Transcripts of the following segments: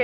Okay.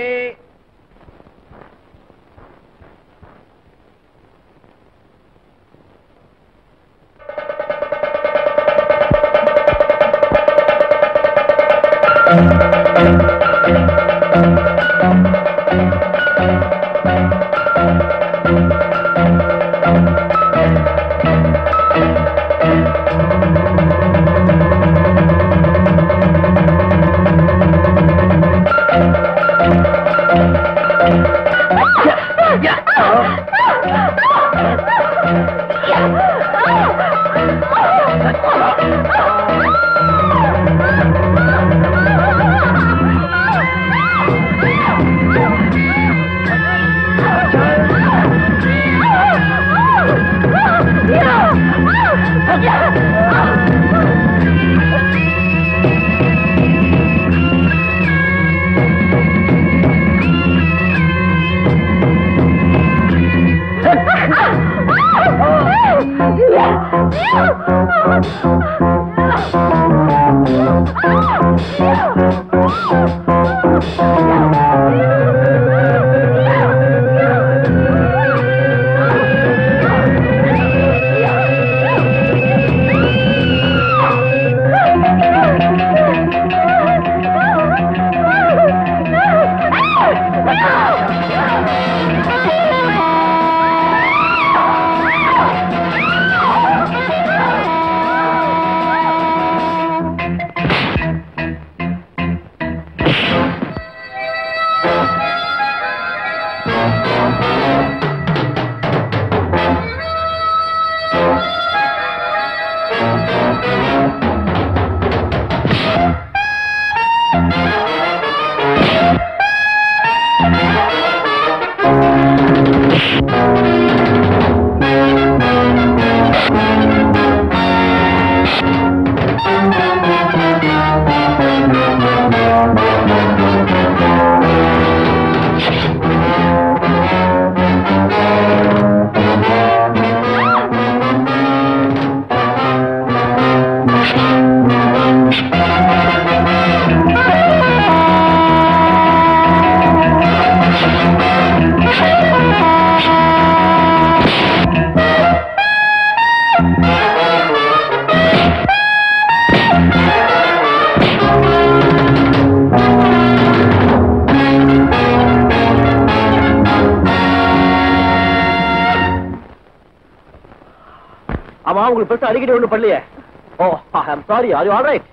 உங்களுக்கு பெருசா அடிக்கடி ஒண்ணு பண்ணலையே. Oh, I am sorry. Are you all right?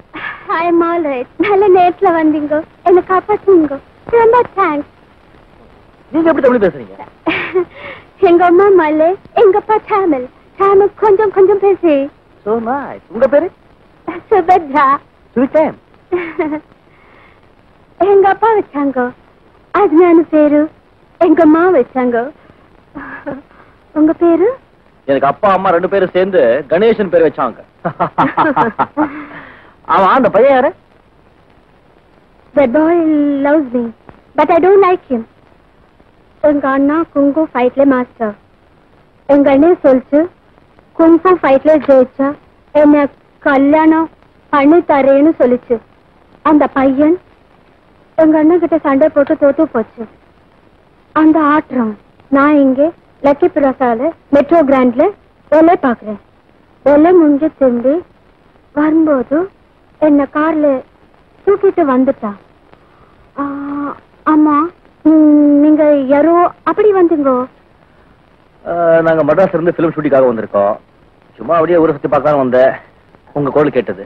I am all right. நல்ல நேரத்துல வந்தீங்க, என்ன காப்பாத்துங்க. ரொம்ப தேங்க்ஸ். நீங்க எப்படி தமிழ் பேசுறீங்க? எங்க அம்மா மல்லே, எங்க அப்பா தமிழ். தமிழ் கொஞ்சம் கொஞ்சம் பேசி. So nice. உங்க பேரு? சுபத்ரா. Sweet name. எங்க அப்பா வச்சாங்க, அது நான் பேரு. எங்க அம்மா வச்சாங்க. உங்க பேரு? எனக்கு அப்பா அம்மா ரெண்டு பேரும் சேர்ந்து கணேசன் பேர் வச்சாங்க. ஆமா, அந்த பையன் யாரு? That boy loves me, but I don't like him. எங்க அண்ணா குங்கு ஃபைட்ல மாஸ்டர். எங்க அண்ணே சொல்லிச்சு, குங்கு ஃபைட்ல ஜெயிச்சா என்ன கல்யாணம் பண்ணி தரேன்னு சொல்லிச்சு. அந்த பையன் எங்க அண்ணன் கிட்ட சண்டை போட்டு தோத்து போச்சு. அந்த ஆட்டம் நான் இங்கே லக்கி பிரசால மெட்ரோ கிராண்ட்ல வேலை பாக்குறேன். வேலை முடிஞ்சு திரும்பி வரும்போது என்ன கார்ல தூக்கிட்டு வந்துட்டா. ஆமா, நீங்க யாரோ அப்படி வந்தீங்க? நாங்க மட்ராஸ்ல இருந்து பிலிம் ஷூட்டிங்காக வந்திருக்கோம். சும்மா அப்படியே ஊரை சுத்தி பார்க்க வந்தேன். உங்க கோல் கேட்டது.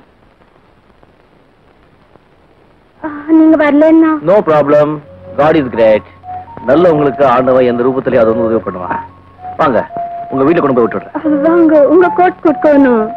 நீங்க வரலன்னா? No problem. God is great. நல்ல உங்களுக்கு ஆண்டவன் எந்த ரூபத்திலே அது வந்து உதவி பண்ணுவான். வாங்க, உங்க வீட்டுல கொண்டு போய் விட்டுடுறேன். வாங்க, உங்க கோட் கொடுக்கணும்.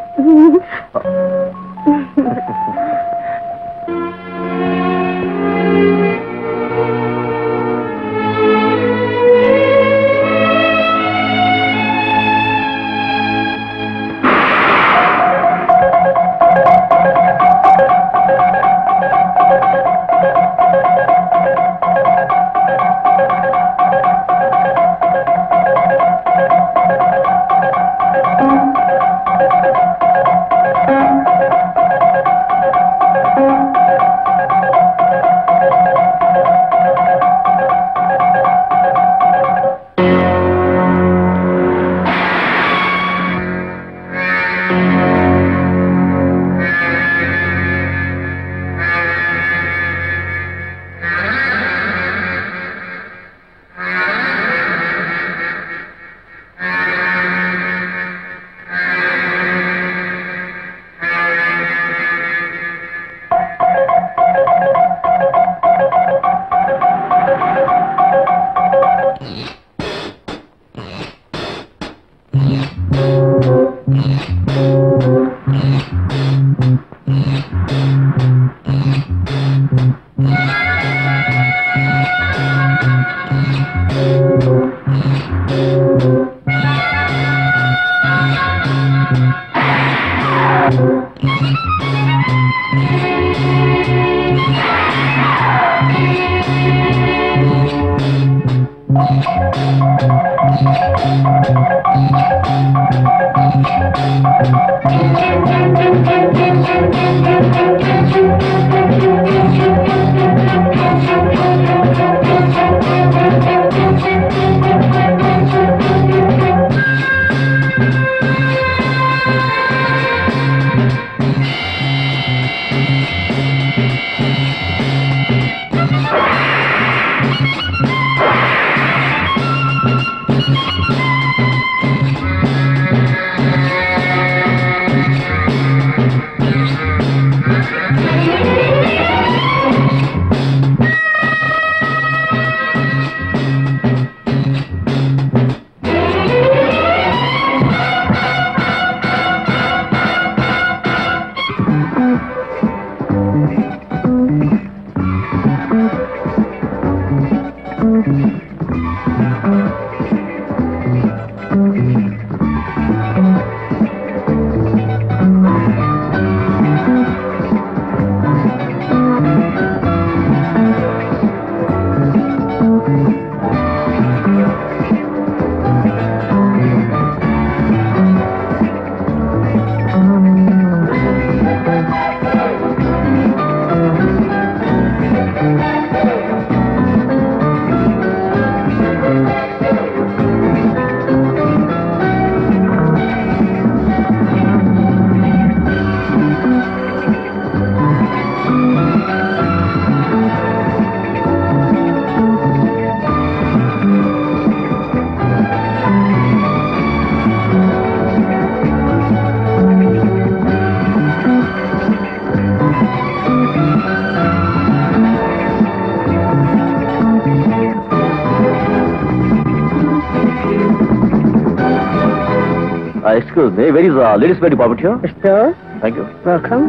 Excuse me, where is the ladies' wear department here? Sir, Thank you. welcome.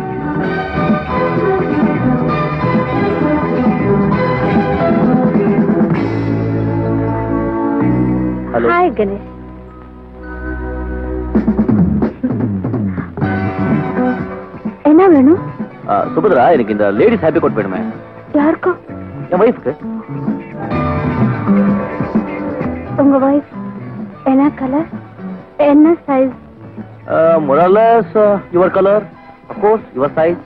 Hello. Hi, Ganesh. என்ன வேணும்? சுபத்ரா, எனக்கு இந்த லேடிஸ் ஹாப்பி கோட் வேணுமே. யாருக்கோ? என் வைஃப்க்கு. உங்க வைஃப் என்ன கலர்? என்ன size? More or less your color, of course, your size.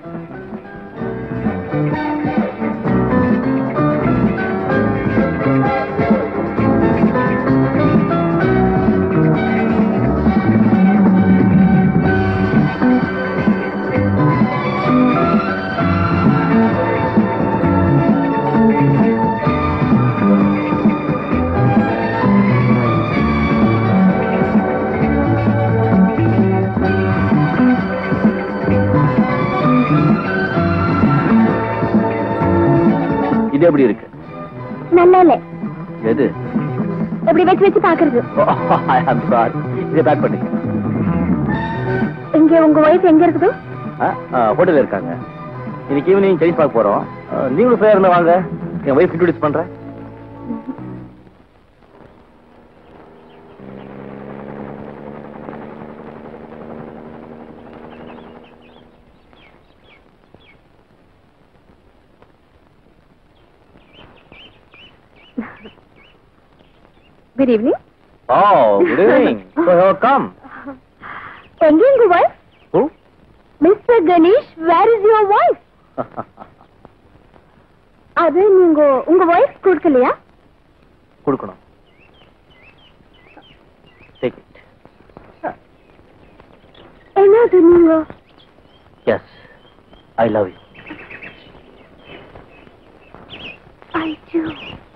இது எப்படி இருக்கு? நல்லா இல்ல. எது? எப்படி வச்சு வச்சு பாக்குறது? I am sorry. இதை பேக் பண்ணி. இங்க உங்க வைஃப் எங்க இருக்குது? ஹோட்டல்ல இருக்காங்க. இன்னைக்கு ஈவினிங் சைனீஸ் பார்க்க போறோம். நீங்களும் ஃப்ரீயா இருந்தா வாங்க. என் வைஃப் இன்ட்ரோடியூஸ் பண்றேன். Good evening. Oh, good evening. So come. எங்க உங்க wife? Who? Mr. Ganesh, where is your wife? அது நீங்க உங்க வைஃப் கொடுக்கலையா? கொடுக்கணும். Take it. என்னது நீங்க? Yes, I love you. I do.